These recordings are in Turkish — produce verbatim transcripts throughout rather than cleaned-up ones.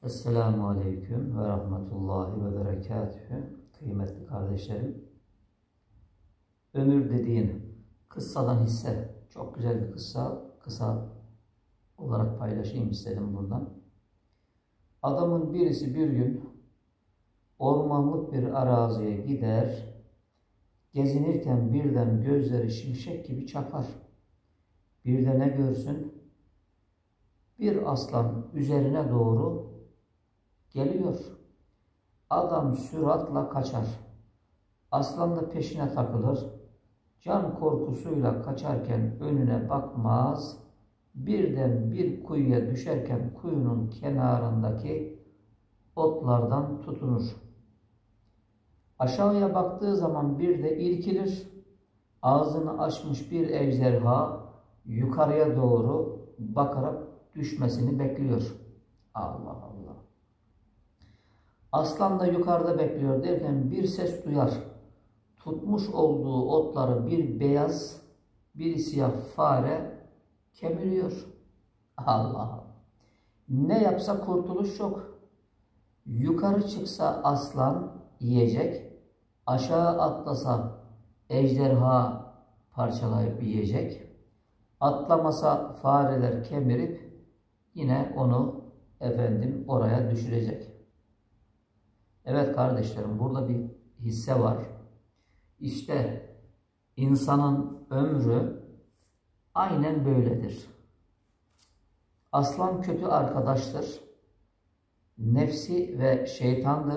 Esselamu Aleyküm ve Rahmetullahi ve Berekatühü. Kıymetli kardeşlerim, ömür dediğin kıssadan hisse, çok güzel bir kıssa, kısa olarak paylaşayım istedim buradan. Adamın birisi bir gün ormanlık bir araziye gider, gezinirken birden gözleri şimşek gibi çakar. Bir de ne görsün? Bir aslan üzerine doğru geliyor. Adam süratle kaçar. Aslan da peşine takılır. Can korkusuyla kaçarken önüne bakmaz. Birden bir kuyuya düşerken kuyunun kenarındaki otlardan tutunur. Aşağıya baktığı zaman bir de irkilir. Ağzını açmış bir ejderha yukarıya doğru bakarak düşmesini bekliyor. Allah Allah. Aslan da yukarıda bekliyor derken bir ses duyar. Tutmuş olduğu otları bir beyaz, bir siyah fare kemiriyor. Allah! Ne yapsa kurtuluş yok. Yukarı çıksa aslan yiyecek, aşağı atlasa ejderha parçalayıp yiyecek, atlamasa fareler kemirip yine onu efendim oraya düşürecek. Evet kardeşlerim, burada bir hisse var. İşte insanın ömrü aynen böyledir. Aslan kötü arkadaştır. Nefsi ve şeytandır.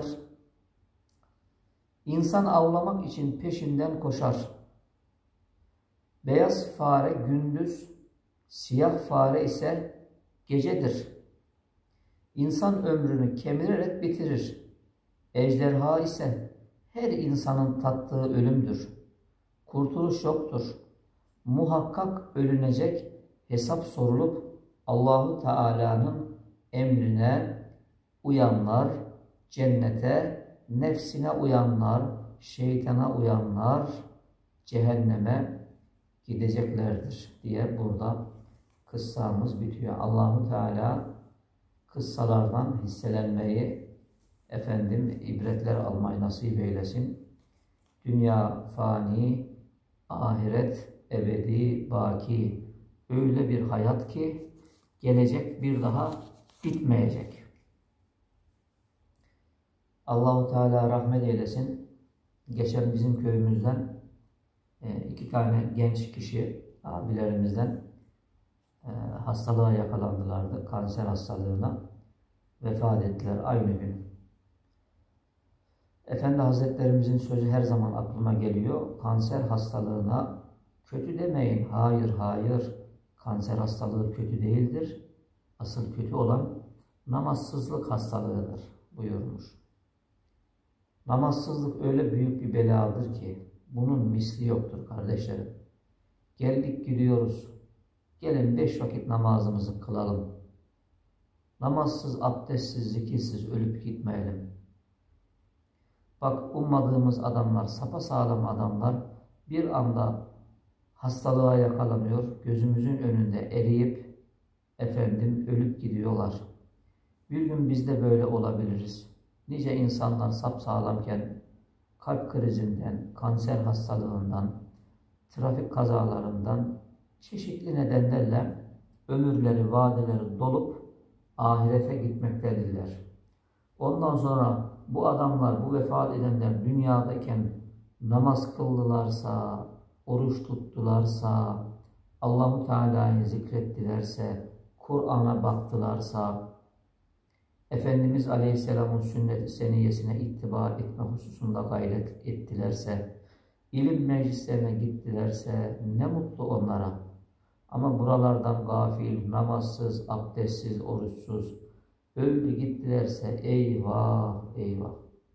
İnsan avlamak için peşinden koşar. Beyaz fare gündüz, siyah fare ise gecedir. İnsan ömrünü kemirerek bitirir. Ejderha ise her insanın tattığı ölümdür. Kurtuluş yoktur. Muhakkak ölünecek, hesap sorulup Allahu Teala'nın emrine uyanlar cennete, nefsine uyanlar, şeytana uyanlar cehenneme gideceklerdir diye burada kıssamız bitiyor. Allahu Teala kıssalardan hisselenmeyi, efendim ibretler almayı nasip eylesin. Dünya fani, ahiret ebedi, baki. Öyle bir hayat ki gelecek bir daha bitmeyecek. Allahu Teala rahmet eylesin. Geçen bizim köyümüzden iki tane genç kişi abilerimizden hastalığa yakalandılardı. Kanser hastalığına vefat ettiler aynı gün. Efendi Hazretlerimizin sözü her zaman aklıma geliyor. Kanser hastalığına kötü demeyin. Hayır, hayır. Kanser hastalığı kötü değildir. Asıl kötü olan namazsızlık hastalığıdır buyurmuş. Namazsızlık öyle büyük bir beladır ki bunun misli yoktur kardeşlerim. Geldik gidiyoruz. Gelin beş vakit namazımızı kılalım. Namazsız, abdestsiz, zikirsiz ölüp gitmeyelim. Bak, ummadığımız adamlar, sapasağlam adamlar bir anda hastalığa yakalanıyor. Gözümüzün önünde eriyip efendim ölüp gidiyorlar. Bir gün biz de böyle olabiliriz. Nice insanlar sapsağlamken kalp krizinden, kanser hastalığından, trafik kazalarından çeşitli nedenlerle ömürleri, vadeleri dolup ahirete gitmektedirler. Ondan sonra bu adamlar, bu vefat edenler dünyadayken namaz kıldılarsa, oruç tuttularsa, Allah-u Teala'yı zikrettilerse, Kur'an'a baktılarsa, Efendimiz Aleyhisselam'ın sünnet-i seniyyesine ittiba etme hususunda gayret ettilerse, ilim meclislerine gittilerse ne mutlu onlara. Ama buralardan gafil, namazsız, abdestsiz, oruçsuz öldü gittilerse eyvah eyvah.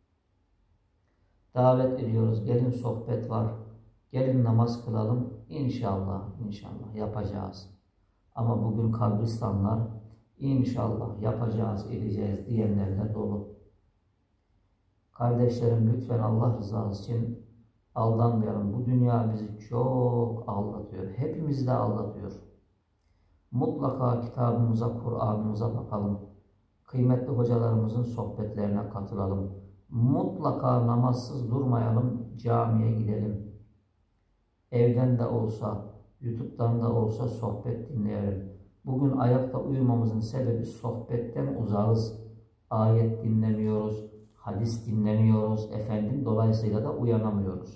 Davet ediyoruz, gelin sohbet var, gelin namaz kılalım, inşallah inşallah yapacağız. Ama bugün kabristanlar inşallah yapacağız, edeceğiz diyenlerle dolu. Kardeşlerim, lütfen Allah rızası için aldanmayalım. Bu dünya bizi çok aldatıyor. Hepimizi de aldatıyor. Mutlaka kitabımıza, Kur'an'ımıza bakalım. Kıymetli hocalarımızın sohbetlerine katılalım. Mutlaka namazsız durmayalım, camiye gidelim. Evden de olsa, YouTube'dan da olsa sohbet dinleyelim. Bugün ayakta uyumamızın sebebi sohbetten uzağız. Ayet dinlemiyoruz, hadis dinlemiyoruz efendim. Dolayısıyla da uyanamıyoruz.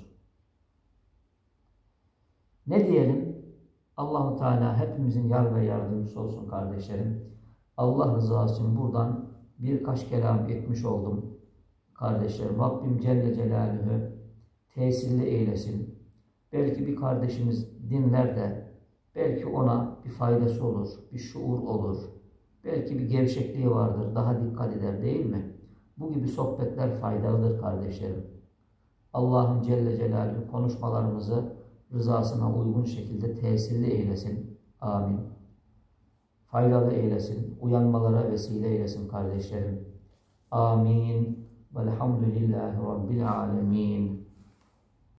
Ne diyelim? Allah-u Teala hepimizin yar ve yardımcısı olsun kardeşlerim. Allah rızası için buradan birkaç kelam etmiş oldum. Kardeşlerim, Rabbim Celle Celaluhu tesirli eylesin. Belki bir kardeşimiz dinler de belki ona bir faydası olur, bir şuur olur. Belki bir gevşekliği vardır, daha dikkat eder değil mi? Bu gibi sohbetler faydalıdır kardeşlerim. Allah'ın Celle Celaluhu konuşmalarımızı rızasına uygun şekilde tesirli eylesin. Amin. Faydalı eylesin, uyanmalara vesile eylesin kardeşlerim. Amin. Velhamdülillahi Rabbil alemin.